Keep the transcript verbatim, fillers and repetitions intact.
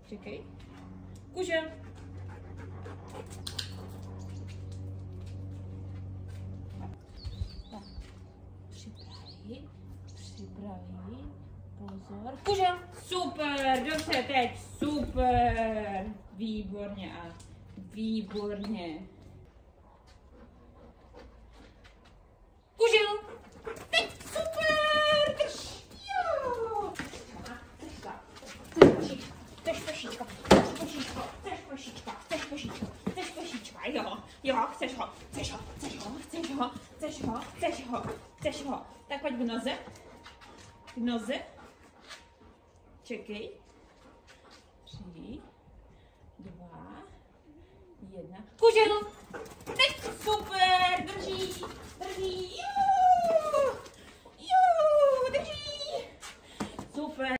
Čekej. Kuzia. Tak. Připraví. Připraví. Pozor. Kuzia. Super. Dobře, teď. Super. Výborně a výborně. Kuzia. Teď. Super. Drž. Jo. Chceš pešička, chceš pešička, chceš pešička, chceš pešička, chceš pešička, jo, jo, chceš ho, chceš ho, chceš ho, chceš ho, chceš ho, chceš ho, chceš ho. Tak pojď k noze, k noze, čekej, tři, dva, jedna, Kužel, teď, super, drží, drží, jo, jo, drží, super.